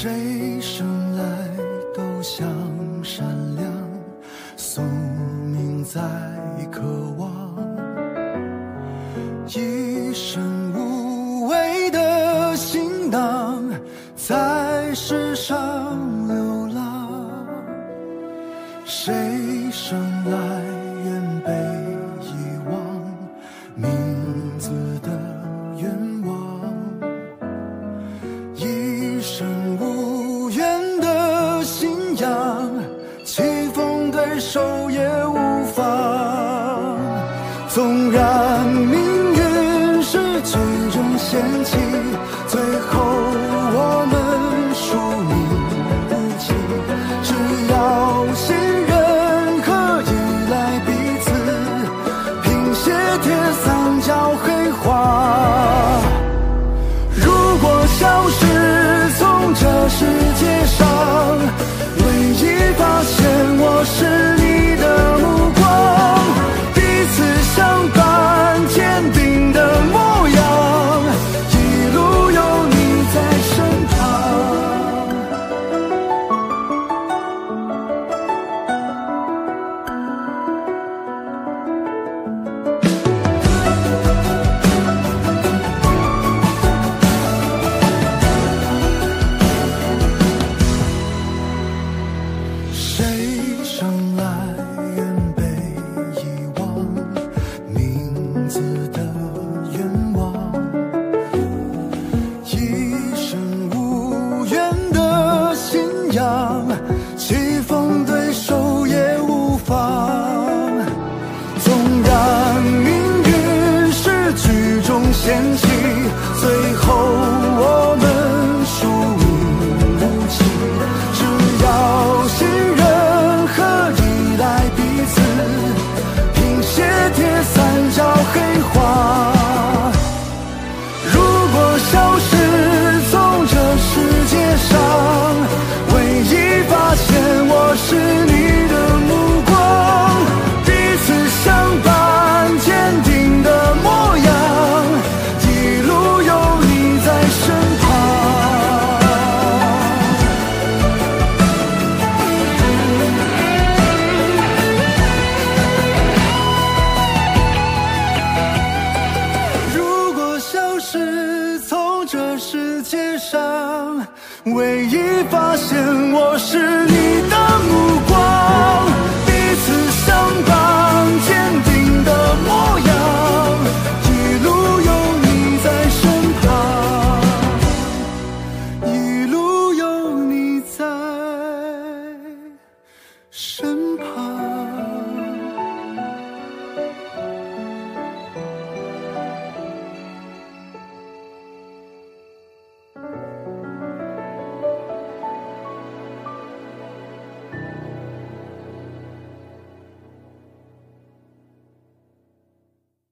谁生来都想闪亮，宿命在渴望，一生无畏的行囊，在世上流浪。谁生来愿被遗忘，名字的愿望，一生无怨的信仰，棋逢对手也无妨。纵然命运是剧中陷阱，最后我们输赢无情。只要信任可依赖彼此，拼写铁三角黑话。如果消失从这世界上，唯一发现我是你的目光，彼此相伴坚定的模样，一路有你在身旁。谁生来愿被遗忘，名字的愿望，一生无怨的信仰，棋逢对手也无妨。纵然命运是剧中陷阱，最后我们输赢无情。只要信任和依赖彼此，拼写铁三角黑话。如果消失从这世界上，唯一发现我是你的目光，彼此相伴坚定的模样，一路有你在身旁。如果消失从这世界上，唯一发现我是你的目光，彼此相伴坚定的模样，一路有你在身旁，一路有你在身